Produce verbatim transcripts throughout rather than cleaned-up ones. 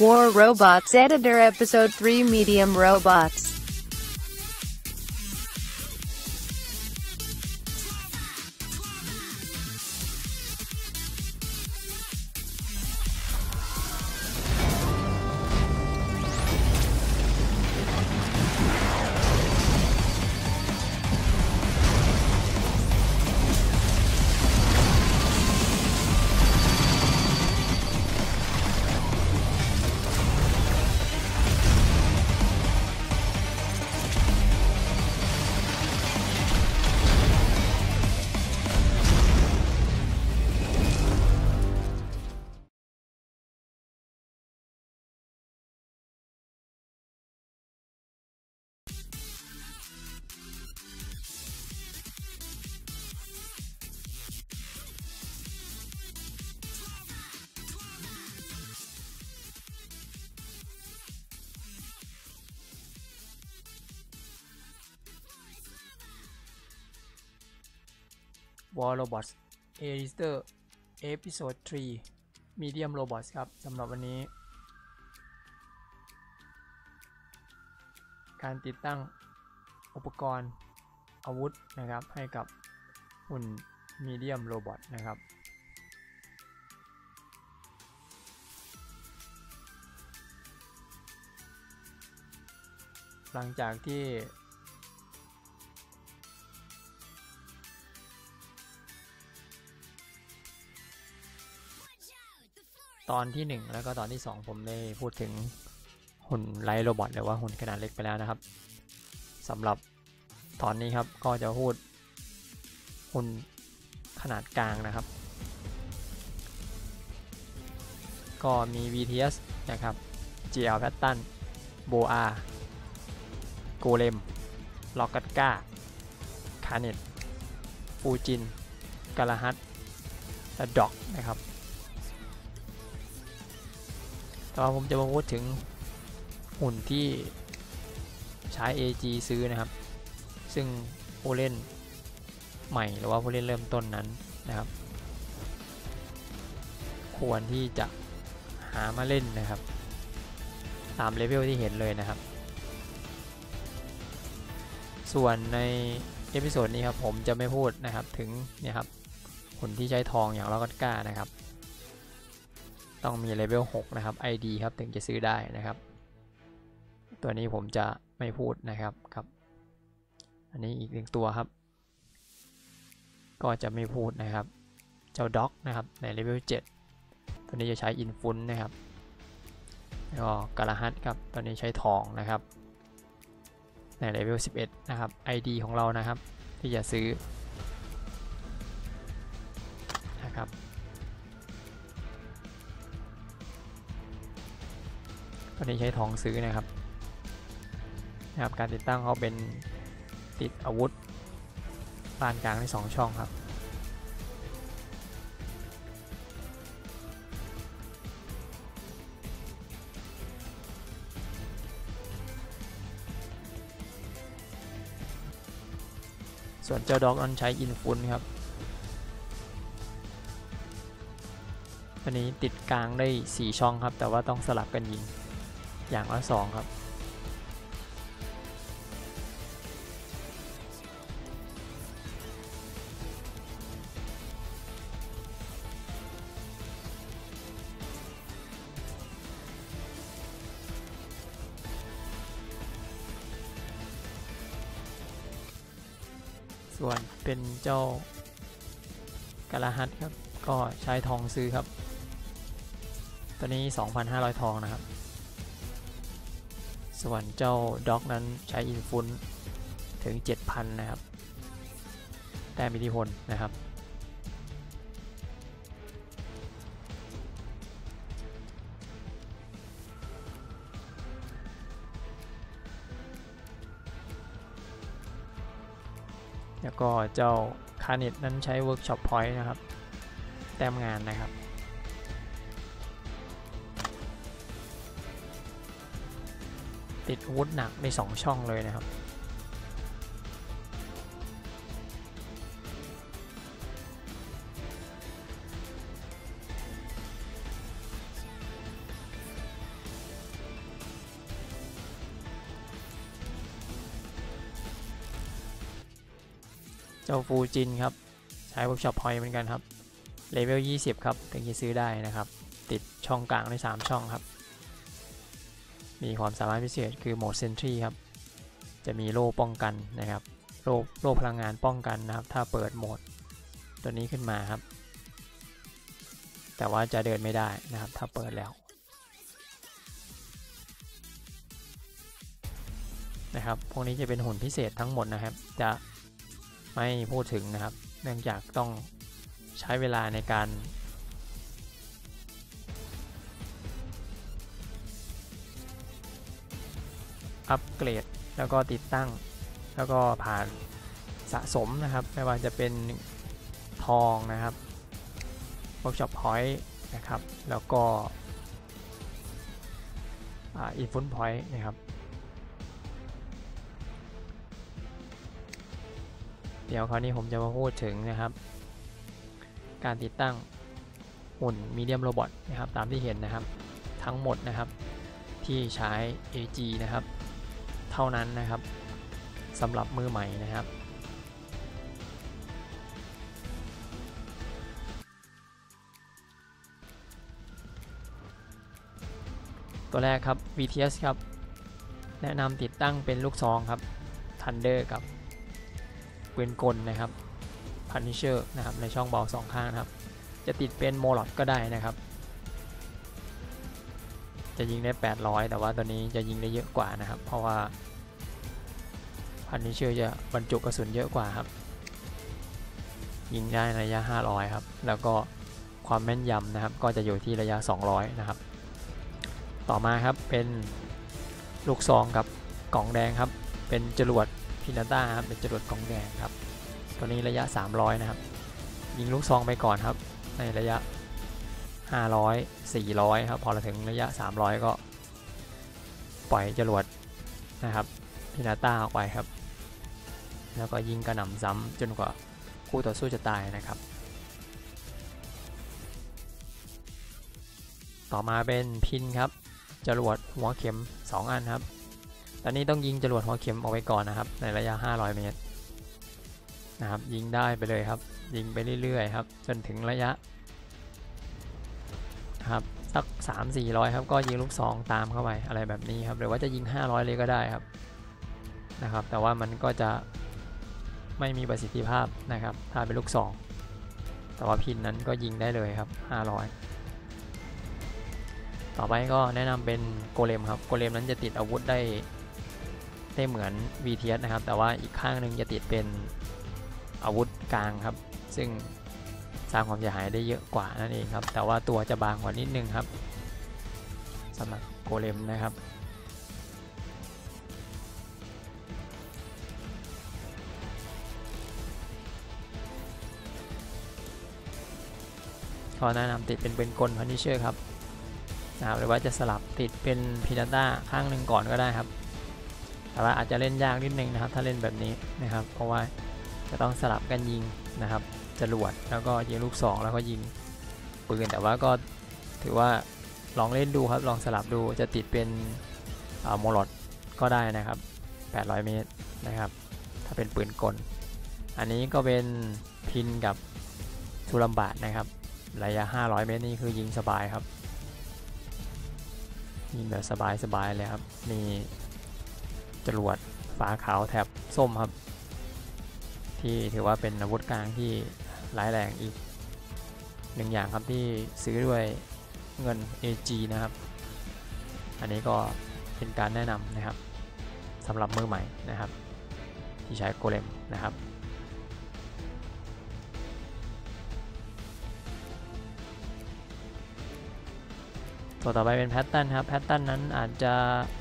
War Robots Editor Episode three Medium Robots. War Robots Editor Episode three Medium Robots ครับสำหรับวันนี้การติดตั้งอุปกรณ์อาวุธนะครับให้กับหุ่น Medium Robot นะครับหลังจากที่ตอนที่หนึ่งแล้วก็ตอนที่สองผมได้พูดถึงหุ่นไลท์โรบอทหรือว่าหุ่นขนาดเล็กไปแล้วนะครับสำหรับตอนนี้ครับก็จะพูดหุ่นขนาดกลางนะครับก็มี วี ที เอส นะครับ จี แอล Pattern Boa Golem Logatka Carnet ฟูจินกาลาฮัตและด็อกนะครับแต่ว่าผมจะมาพูดถึงหุ่นที่ใช้ เอ จี ซื้อนะครับซึ่งผู้เล่นใหม่หรือว่าผู้เล่นเริ่มต้นนั้นนะครับควรที่จะหามาเล่นนะครับตามเลเวลที่เห็นเลยนะครับส่วนในเอพิโซดนี้ครับผมจะไม่พูดนะครับถึงเนี่ยครับหุ่นที่ใช้ทองอย่างลอกัตก้านะครับต้องมีเลเวลหกนะครับ ไอ ดี ครับถึงจะซื้อได้นะครับตัวนี้ผมจะไม่พูดนะครับครับอันนี้อีกหนึ่งตัวครับก็จะไม่พูดนะครับเจ้าด็อกนะครับในเลเวลเจ็ดตัวนี้จะใช้อินฟุนนะครับแล้วก็กาลาฮัตครับตัวนี้ใช้ทองนะครับในเลเวลสิบเอ็ดนะครับ ไอ ดี ของเรานะครับที่จะซื้อนะครับตัวนี้ใช้ทองซื้อนะครับนะครับการติดตั้งเขาเป็นติดอาวุธปานกลางในสองช่องครับส่วนเจ้าด็อกนั้นใช้อินฟุนครับตัวนี้ติดกลางได้สี่ช่องครับแต่ว่าต้องสลับกันยิงอย่างละสองครับส่วนเป็นเจ้ากาลาฮัตครับก็ใช้ทองซื้อครับตัวนี้ สองพันห้าร้อย ทองนะครับส่วนเจ้าด็อกนั้นใช้อินฟุนถึง เจ็ดพัน นะครับแต้มอิทธิพลนะครับแล้วก็เจ้าคาร์เน็ตนั้นใช้เวิร์กช็อปพอยต์นะครับแต้มงานนะครับติดอาวุธหนักในสองช่องเลยนะครับ สจ้าฟูจินครับใช้เวิร์กช็อปพอยต์เหมือนกันครับเลเวลยี่สิบครับถึงจะซื้อได้นะครับติดช่องกลางได้สามช่องครับมีความสามารถพิเศษคือโหมดเซนทรีครับจะมีโล่ป้องกันนะครับโล่โล่พลังงานป้องกันนะครับถ้าเปิดโหมดตัวนี้ขึ้นมาครับแต่ว่าจะเดินไม่ได้นะครับถ้าเปิดแล้วนะครับพวกนี้จะเป็นหุ่นพิเศษทั้งหมดนะครับจะไม่พูดถึงนะครับเนื่องจากต้องใช้เวลาในการอัปเกรดแล้วก็ติดตั้งแล้วก็ผ่านสะสมนะครับไม่ว่าจะเป็นทองนะครับเวิร์กช็อปพอยต์นะครับแล้วก็อินฟุตพอยต์นะครับเดี๋ยวคราวนี้ผมจะมาพูดถึงนะครับการติดตั้งหุ่นมีเดียมโรบอทนะครับตามที่เห็นนะครับทั้งหมดนะครับที่ใช้ เอ จี นะครับเท่านั้นนะครับสำหรับมือใหม่นะครับตัวแรกครับ วี ที เอส ครับแนะนำติดตั้งเป็นลูกซองครับ Thunder กับปืนกลนะครับ Punisher นะครับในช่องเบาสองข้างนะครับจะติดเป็นโมลอดก็ได้นะครับจะยิงได้แปดร้อยแต่ว่าตัวนี้จะยิงได้เยอะกว่านะครับเพราะว่า Punisher จะบรรจุกระสุนเยอะกว่าครับยิงได้ในระยะห้าร้อยครับแล้วก็ความแม่นยำนะครับก็จะอยู่ที่ระยะสองร้อยนะครับต่อมาครับเป็นลูกซองกับกล่องแดงครับเป็นจรวดพินาต้าครับเป็นจรวดกล่องแดงครับตัวนี้ระยะสามร้อยนะครับยิงลูกซองไปก่อนครับในระยะห้าร้อย สี่ร้อยครับพอเราถึงระยะสามร้อยก็ปล่อยจรวดนะครับพินาต้าออกไปครับแล้วก็ยิงกระหน่ำซ้ำจนกว่าคู่ต่อสู้จะตายนะครับต่อมาเป็นพินครับจรวดหัวเข็มสองอันครับตอนนี้ต้องยิงจรวดหัวเข็มเอาไว้ก่อนนะครับในระยะห้าร้อยเมตรนะครับยิงได้ไปเลยครับยิงไปเรื่อยๆครับจนถึงระยะครับสัก สามสี่ร้อย ครับก็ยิงลูกซองตามเข้าไปอะไรแบบนี้ครับหรือว่าจะยิงห้าร้อยเลยก็ได้ครับนะครับแต่ว่ามันก็จะไม่มีประสิทธิภาพนะครับถ้าเป็นลูกซองแต่ว่าพินนั้นก็ยิงได้เลยครับห้าร้อยต่อไปก็แนะนำเป็นโกเลมครับโกเลมนั้นจะติดอาวุธได้ได้เหมือน วี ที เอส นะครับแต่ว่าอีกข้างหนึ่งจะติดเป็นอาวุธกลางครับซึ่งสร้างความเสียหายได้เยอะกว่านั่นเองครับแต่ว่าตัวจะบางกว่านิดนึงครับสำหรับโกเลมนะครับขอแนะนำติดเป็นปืนกล Punisher ครับนะครับหรือว่าจะสลับติดเป็นพินาต้าข้างหนึ่งก่อนก็ได้ครับแต่ว่าอาจจะเล่นยากนิดนึงนะครับถ้าเล่นแบบนี้นะครับเพราะว่าจะต้องสลับกันยิงนะครับจรวดแล้วก็ยิงลูกซองแล้วก็ยิงปืนแต่ว่าก็ถือว่าลองเล่นดูครับลองสลับดูจะติดเป็นโมลอดก็ได้นะครับแปดร้อยเมตรนะครับถ้าเป็นปืนกลอันนี้ก็เป็นพินกับทูลัมบาดนะครับระยะห้าร้อยเมตรนี่คือยิงสบายครับยิงแบบสบายๆเลยครับมีจรวดฝาขาวแถบส้มครับที่ถือว่าเป็นอาวุธกลางที่ร้ายแรงอีกหนึ่งอย่างครับที่ซื้อด้วยเงิน เอ จี นะครับอันนี้ก็เป็นการแนะนำนะครับสำหรับมือใหม่นะครับที่ใช้โกเลมนะครับตัวต่อไปเป็นแพทเทิร์นครับแพทเทิร์นนั้นอาจจะ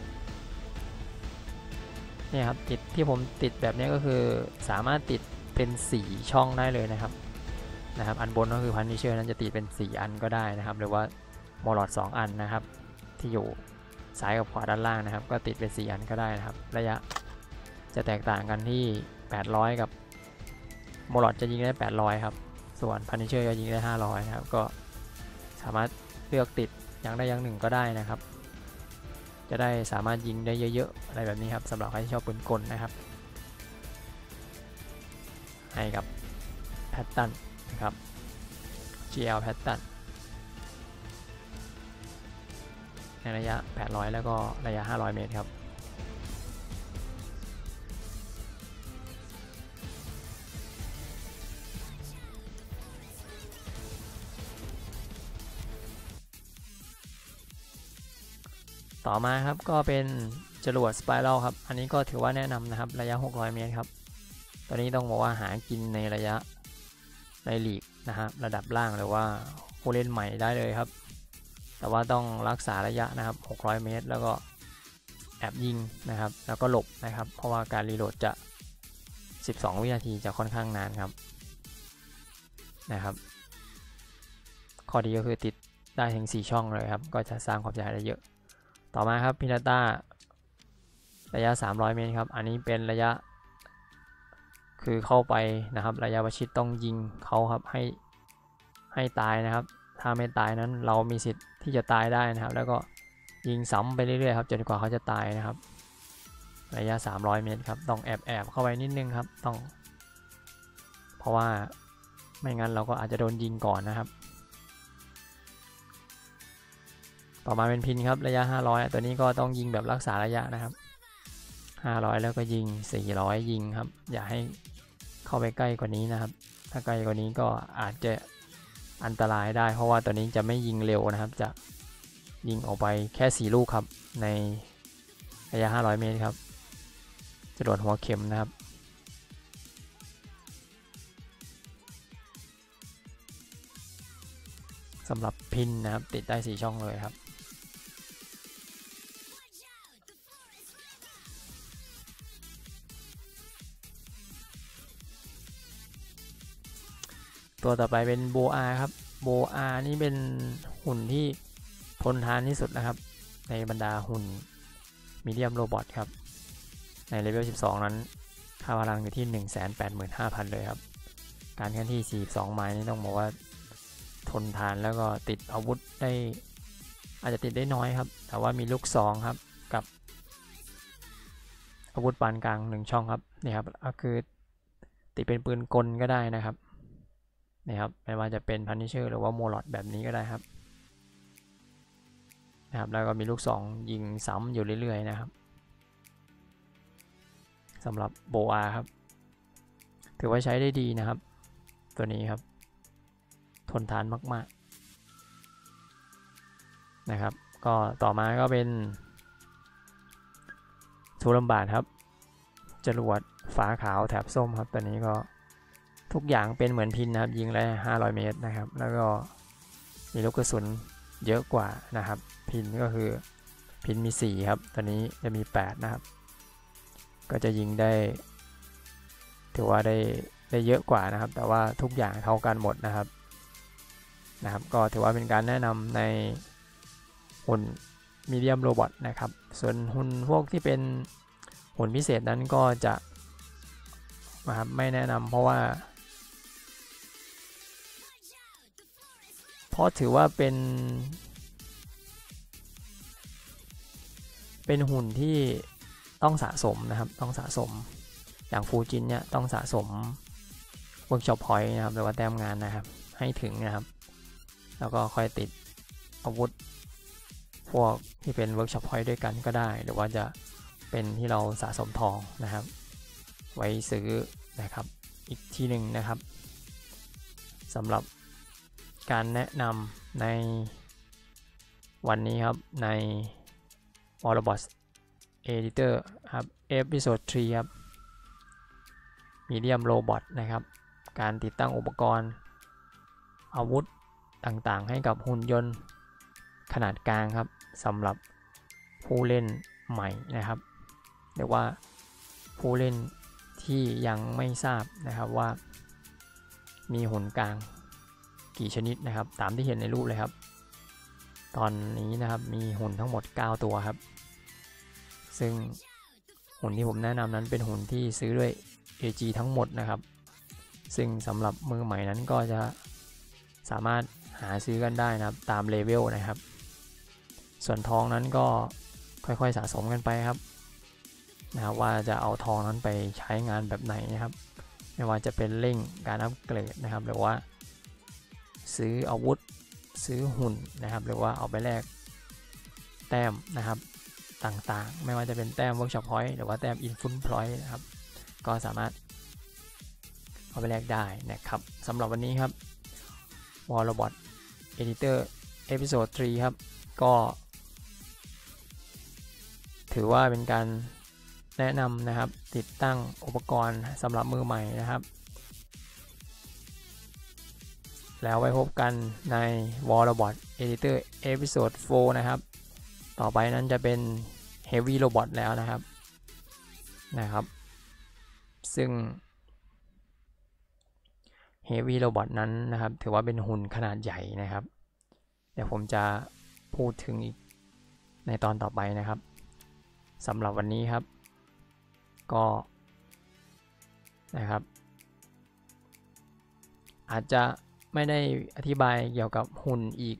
เนี่ยครับติดที่ผมติดแบบนี้ก็คือสามารถติดเป็นสี่ช่องได้เลยนะครับนะครับอันบนก็คือพันนิเชอร์นั้นจะติดเป็นสี่อันก็ได้นะครับหรือว่าโมลอดสองอันนะครับที่อยู่ซ้ายกับขวาด้านล่างนะครับก็ติดเป็นสี่อันก็ได้นะครับระยะจะแตกต่างกันที่แปดร้อยกับโมลอดจะยิงได้แปดร้อยครับส่วนพันนิเชอร์จะยิงได้ห้าร้อยนะครับก็สามารถเลือกติดอย่างใดอย่างหนึ่งก็ได้นะครับจะได้สามารถยิงได้เยอะๆอะไรแบบนี้ครับสำหรับใครที่ชอบปืนกลนะครับให้กับแพตตันนะครับ จี แอล แพตตันในระยะแปดร้อยแล้วก็ระยะห้าร้อยเมตรครับต่อมาครับก็เป็นจรวดสไปรัลครับอันนี้ก็ถือว่าแนะนำนะครับระยะหกร้อยเมตรครับตอนนี้ต้องบอกว่าหากินในระยะในลีกนะฮะระดับล่างหรือว่าผู้เล่นใหม่ได้เลยครับแต่ว่าต้องรักษาระยะนะครับหกร้อยเมตรแล้วก็แอบยิงนะครับแล้วก็หลบนะครับเพราะว่าการรีโหลดจะสิบสองวินาทีจะค่อนข้างนานครับนะครับข้อดีก็คือติดได้ถึงสี่ช่องเลยครับก็จะสร้างความเสียหายได้เยอะต่อมาครับพินาต้าระยะสามร้อยเมตรครับอันนี้เป็นระยะคือเข้าไปนะครับระยะประชิดต้องยิงเขาครับให้ให้ตายนะครับถ้าไม่ตายนั้นเรามีสิทธิ์ที่จะตายได้นะครับแล้วก็ยิงซ้ำไปเรื่อยๆครับจนกว่าเขาจะตายนะครับระยะสามร้อยเมตรครับต้องแอบแอบเข้าไปนิดนึงครับต้องเพราะว่าไม่งั้นเราก็อาจจะโดนยิงก่อนนะครับต่อมาเป็นพินครับระยะห้าร้อยตัวนี้ก็ต้องยิงแบบรักษาระยะนะครับห้าร้อยแล้วก็ยิงสี่ร้อยยิงครับอย่าให้เข้าไปใกล้กว่านี้นะครับถ้าใกล้กว่านี้ก็อาจจะอันตรายได้เพราะว่าตัวนี้จะไม่ยิงเร็วนะครับจะยิงออกไปแค่สี่ลูกครับในระยะห้าร้อยเมตรครับจรวดหัวเข็มนะครับสำหรับพินนะครับติดได้สี่ช่องเลยครับตัวต่อไปเป็นโบอาครับโบอานี่เป็นหุ่นที่ทนทานที่สุดนะครับในบรรดาหุ่นมีเดียมโรบอทครับในเลเวลสิบสองนั้นค่าพลังอยู่ที่ หนึ่งแสนแปดหมื่นห้าพัน เลยครับการเคลื่อนที่สี่สิบสองไมล์นี่ต้องบอกว่าทนทานแล้วก็ติดอาวุธได้อาจจะติดได้น้อยครับแต่ว่ามีลูกซองครับกับอาวุธปานกลางหนึ่งช่องครับนี่ครับก็คือติดเป็นปืนกลก็ได้นะครับนี่ครับไม่ว่าจะเป็นพันนิเชอร์หรือว่าโมลอดแบบนี้ก็ได้ครับนะครับแล้วก็มีลูกซองยิงซ้ำอยู่เรื่อยๆนะครับสำหรับโบอาครับถือว่าใช้ได้ดีนะครับตัวนี้ครับทนทานมากๆนะครับก็ต่อมาก็เป็นทูลัมบาร์ดครับจรวดฝาขาวแถบส้มครับตัวนี้ก็ทุกอย่างเป็นเหมือนพินนะครับยิงได้ห้าร้อยเมตรนะครับแล้วก็มีลูกกระสุนเยอะกว่านะครับพินก็คือพินมีสี่ครับตัวนี้จะมีแปดนะครับก็จะยิงได้ถือว่าได้ได้เยอะกว่านะครับแต่ว่าทุกอย่างเท่ากันหมดนะครับนะครับก็ถือว่าเป็นการแนะนำในหุ่นมีเดียมโรบอทนะครับส่วนหุ่นพวกที่เป็นหุ่นพิเศษนั้นก็จะนะครับไม่แนะนำเพราะว่าเพราะถือว่าเป็นเป็นหุ่นที่ต้องสะสมนะครับต้องสะสมอย่างฟูจินเนี่ยต้องสะสมเวิร์กช็อปพอยต์นะครับหรือว่าแต้มงานนะครับให้ถึงนะครับแล้วก็ค่อยติดอาวุธพวกที่เป็นเวิร์กช็อปพอยต์ด้วยกันก็ได้หรือว่าจะเป็นที่เราสะสมทองนะครับไว้ซื้อนะครับอีกทีหนึ่งนะครับสำหรับการแนะนำในวันนี้ครับใน Autobots Editor ครับ Episode สามครับ Medium Robot นะครับการติดตั้งอุปกรณ์อาวุธต่างๆให้กับหุ่นยนต์ขนาดกลางครับสำหรับผู้เล่นใหม่นะครับหรือว่าผู้เล่นที่ยังไม่ทราบนะครับว่ามีหุ่นกลางกี่ชนิดนะครับตามที่เห็นในรูปเลยครับตอนนี้นะครับมีหุ่นทั้งหมดเก้าตัวครับซึ่งหุ่นที่ผมแนะนำนั้นเป็นหุ่นที่ซื้อด้วย เอ จี ทั้งหมดนะครับซึ่งสำหรับมือใหม่นั้นก็จะสามารถหาซื้อกันได้นะครับตามเลเวลนะครับส่วนทองนั้นก็ค่อยๆสะสมกันไปครับนะครับว่าจะเอาทองนั้นไปใช้งานแบบไหนนะครับในไม่ว่าจะเป็นเร่งการอัปเกรดนะครับหรือว่าซื้ออาวุธซื้อหุ่นนะครับหรือว่าเอาไปแลกแต้มนะครับต่างๆไม่ว่าจะเป็นแต้ม Workshop Point หรือว่าแต้ม Influence Point นะครับก็สามารถเอาไปแลกได้นะครับสำหรับวันนี้ครับ War Robot Editor Episode สามครับก็ถือว่าเป็นการแนะนำนะครับติดตั้งอุปกรณ์สำหรับมือใหม่นะครับแล้วไว้พบกันใน War Robot Editor Episode สี่นะครับต่อไปนั้นจะเป็น Heavy Robot แล้วนะครับนะครับซึ่ง Heavy Robot นั้นนะครับถือว่าเป็นหุ่นขนาดใหญ่นะครับเดี๋ยวผมจะพูดถึงอีกในตอนต่อไปนะครับสำหรับวันนี้ครับก็นะครับอาจจะไม่ได้อธิบายเกี่ยวกับหุ่นอีก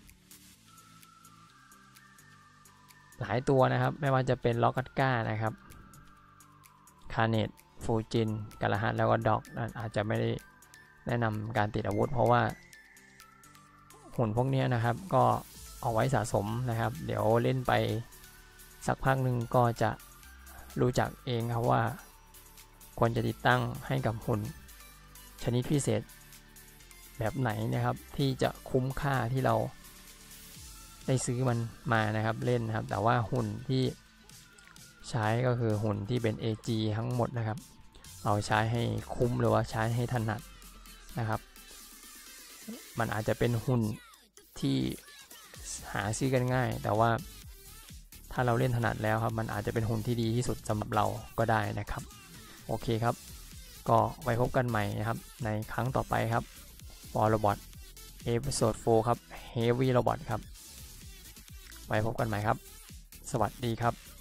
หลายตัวนะครับไม่ว่าจะเป็นล็อกกัตก้านะครับคาเนตฟูจินกาลาฮัตแล้วก็ด็อกอาจจะไม่ได้แนะนำการติดอาวุธเพราะว่าหุ่นพวกนี้นะครับก็เอาไว้สะสมนะครับเดี๋ยวเล่นไปสักพักหนึ่งก็จะรู้จักเองครับว่าควรจะติดตั้งให้กับหุ่นชนิดพิเศษแบบไหนนะครับที่จะคุ้มค่าที่เราได้ซื้อมันมานะครับเล่นนะครับแต่ว่าหุ่นที่ใช้ก็คือหุ่นที่เป็น เอ จี ทั้งหมดนะครับเราใช้ให้คุ้มหรือว่าใช้ให้ถนัดนะครับมันอาจจะเป็นหุ่นที่หาซื้อกันง่ายแต่ว่าถ้าเราเล่นถนัดแล้วครับมันอาจจะเป็นหุ่นที่ดีที่สุดสำหรับเราก็ได้นะครับโอเคครับก็ไว้พบกันใหม่นะครับในครั้งต่อไปครับ War Robot Episode สี่ครับ Heavy Robot ครับไว้พบกันใหม่ครับสวัสดีครับ